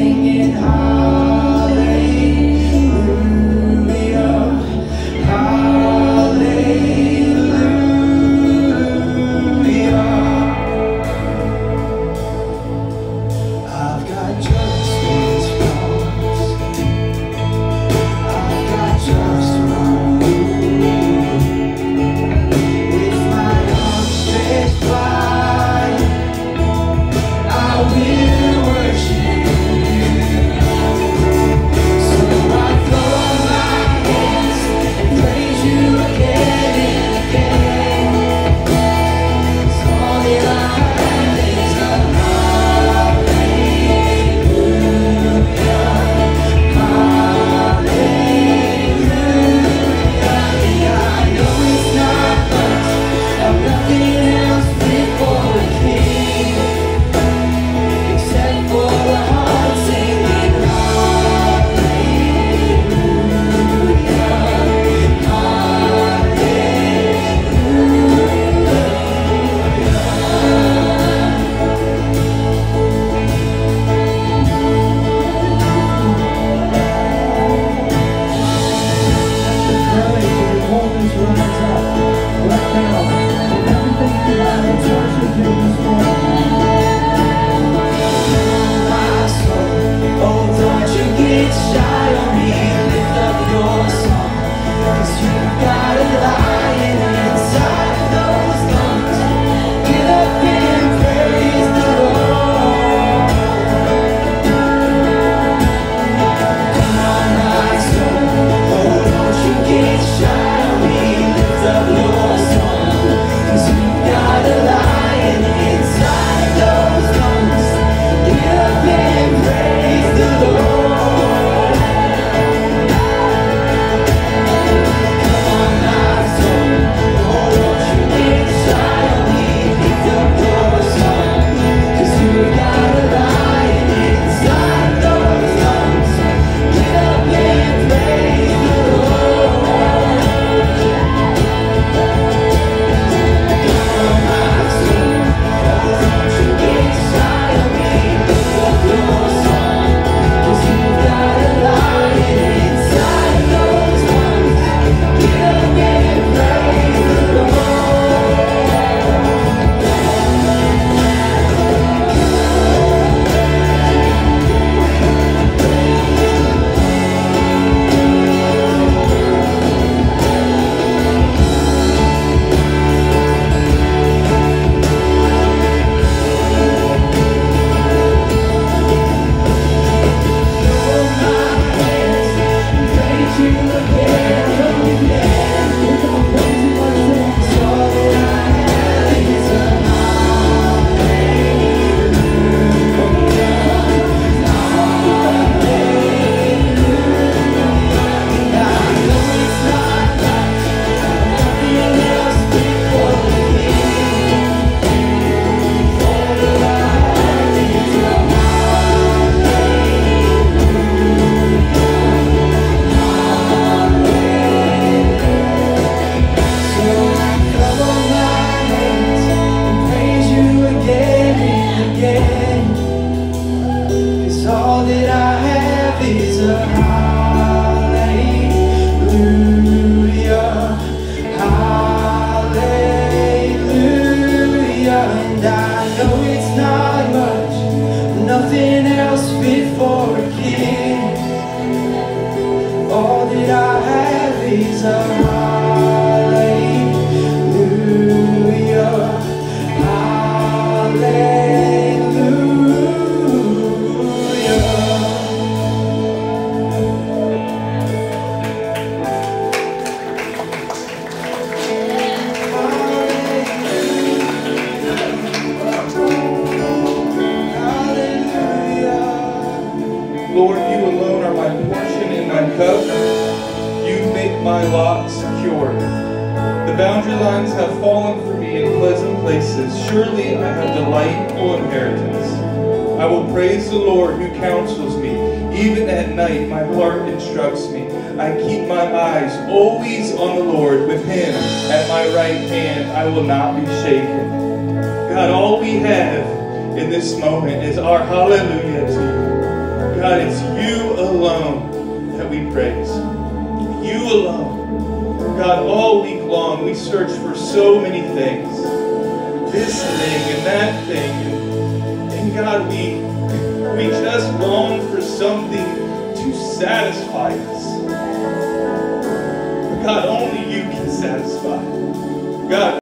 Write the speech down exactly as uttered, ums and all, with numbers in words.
singing hallelujah, hallelujah. I've got just one response. I've got just one move. With my arms stretched wide, I will worship you. So I throw up my hands and praise you again and again. 'Cause all that I have is a hallelujah, hallelujah. Yeah, I know it's not much, I've nothing else fit for a king, except for a heart singing hallelujah, my soul. Oh, don't you get shy on me, lift up your song, 'cause you've got a lion inside of those lungs. Get up and praise the Lord. Come on, my soul. Oh, don't you get shy on me, lift up your song, 'cause you've got a lion inside of those lungs. Get up and praise the Lord. Come on, my soul. Oh, don't you get shy on me, lift up your song, 'cause you've got a lion inside of those lungs. Get up and praise the Lord. Come on, my soul. Oh, don't you get shy on me, lift up your song, 'cause you've got a lion inside of those lungs. Get up and praise the praise you again and again. So that I have is a hallelujah. I know it's not much, nothing else fit for a king. All that I have is a So I cover my hands and praise you again and again, 'cause all that I have is a hallelujah, hallelujah. And I know it's not much, nothing else fit for a king. All that I have is a hallelujah, hallelujah. Lord, you alone are my portion and my cup. You make my lot secure. The boundary lines have fallen for me in pleasant places. Surely I have delightful inheritance. I will praise the Lord who counsels me. Even at night my heart instructs me. I keep my eyes always on the Lord. With him at my right hand I will not be shaken. God, all we have in this moment is our hallelujah to you. God, it's you alone that we praise. You alone. God, all week long we search for so many things. This thing and that thing. And, and God, we, we just long for something to satisfy us. But God, only you can satisfy. God,